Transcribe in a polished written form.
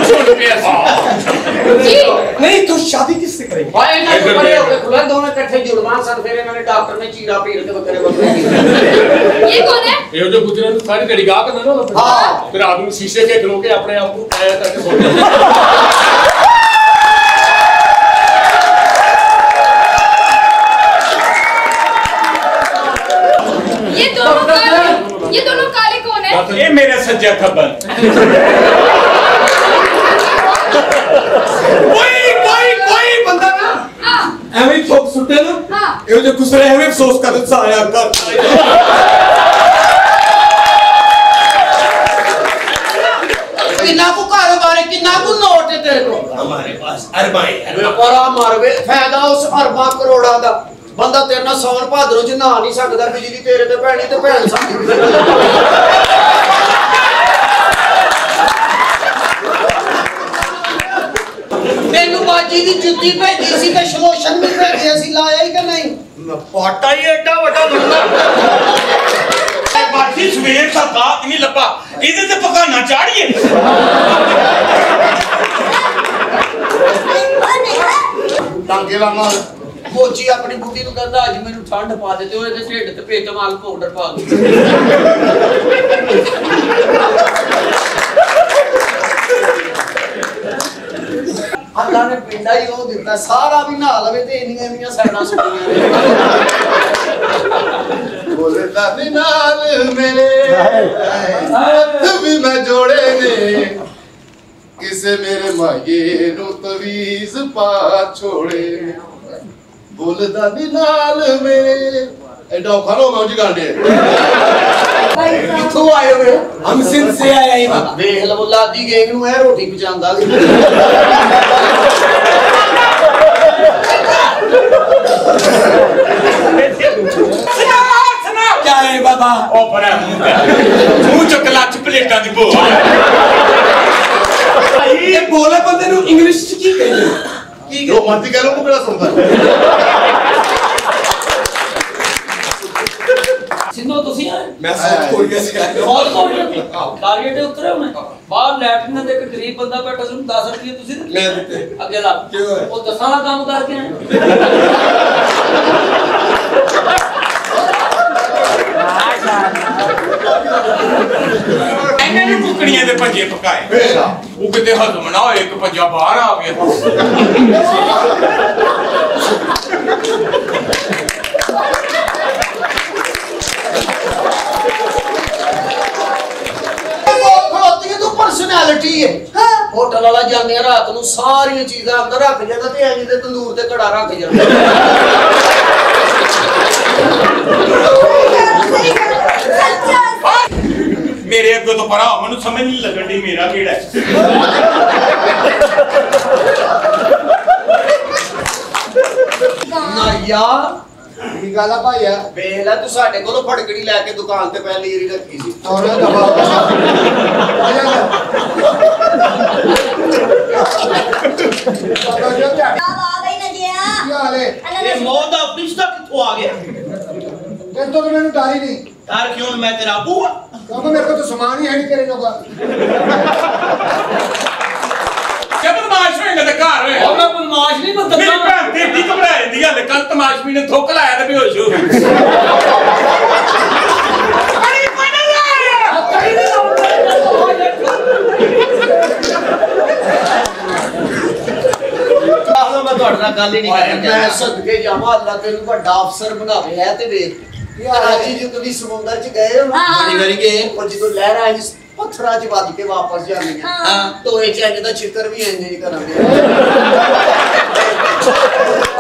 नहीं तो शादी किससे करेंगे? भाई ना तो बड़े होके खुला दोनों इकट्ठे जुड़वान सर फिर इन्होंने डॉक्टर ने चीरा पीर के बकरे बकरे ये कौन है? ये जो गुजरे ने सारी घड़ी गा करना ना हां फिर आदमी शीशे के खलो के अपने आप को आया करके बोल ये दोनों काले कौन है? ये मेरा सज्जा खबर कोई बंदा ना एवं ठोक सुटे ना ये जो गुस्से एवं अफसोस कर सा आया कर कितना को कारोबार है कितना को नोट है तेरे को हमारे पास अरबाएं और मारवे फायदा उस अरबा करोड़ा दा बंदा तेरे ना सौन भादरों च नहा नहीं सकदा बिजली तेरे ते पैणी ते भैन साडी तेनू बाजी दी जुत्ती भेजी सी ते शलोशन भी भेजे सी लाया ही कि नहीं पाटा ही एडा बड़ा बंदा बाकी सवेर दा बात नहीं लब्बा इधर ते पकाना चाड़िए टांगे वांगा कोची अपनी बुद्धि नु कहंदा आज मेनू ठंड पा दे ते ओए ते ढिड ते पेट माल पाउडर पा दे अल्लाह ने पिंडा ही वो दिता सारा भी नहा लवे ते इन्नियां इन्नियां साइडां सुटियां बोले दादी नाल मेरे हथ भी मैं जोड़े ने किसे मेरे माये नु तवीज पा छोड़े बोले दादी नाल मेरे एडा खानो मौज गांडे किथों आए हो हम सिंध से आए हैं देख लो लादी गैंग नु है रोटी पचांदा क्या है बाबा ओ बड़ा मुंह चो कलाच प्लेटा दी बो ये बोले बंदे नु इंग्लिश च की कहंदे की जो मर्जी कह लो को बड़ा सुनदा सिंधो तुसी आए मैं साउथ कोरिया से आया और टारगेट पे उतरे होने बाहर लैटरिन दे एक गरीब बंदा बैठा सुन 10 रुपए तुसी मैं देते अगे ला वो दसाना काम करके आए इन्ने ने कुकड़ियां दे भजे पकाए वो किते हजम ना होए एक भजा बाहर आ गया पर्सनैलिटी है होटल वाला जाने रात नु सारी चीज़ां अंदर रख जांदा ते इंज दे तंदूर ते घड़ा रख जांदा मेरे अगो तो परा मनु समझ नहीं लगन दी मेरा केड़ा है ना यार की गाला भाईया बेला तू साडे कोलों फड़कड़ी लेके दुकान ते पहले ही रखी सी और दबा ये मौत दा रिश्ता किथों आ गया तेरे तो मैंने डारी नहीं यार क्यों मैं तेरा अबू क्योंकि मेरे को तो सामान ही है नहीं तेरे लोग क्या बदमाश होएगा ते घर होए और मैं बदमाश नहीं बंदा मेरी भैन तेरी घबरा जांदी है कल तमाशबी ने थुक लाया ते बेहोश हो गई अरे कोई नहीं आया कहीं नहीं आਉਂਦਾ मैं ਤੁਹਾਡੇ ਨਾਲ ਗੱਲ ਹੀ ਨਹੀਂ ਕਰਨਾ मैं सदके जावां अल्लाह तेनू ਵੱਡਾ ਅਫਸਰ ਬਣਾਵੇ ਹੈ ਤੇ ਵੇਖ ਯਾਰ ਅੱਜ ਜੀ ਕਦੀ ਸਮੁੰਦਰ ਚ ਗਏ ਹੋ ਬੜੀ ਵਾਰੀ ਗਏ ਉਹ ਜਦੋਂ ਲਹਿਰਾਂ ਇੰਜ ਪੱਥਰਾਂ ਚ ਵੱਜ ਕੇ ਵਾਪਸ ਜਾਂਦੀਆਂ ਹਾਂ ਟੋਏ ਚ ਇੰਜ ਦਾ ਛਿੱਤਰ ਵੀ ਇੰਜ ਨਹੀਂ ਕਰਾਂਗੇ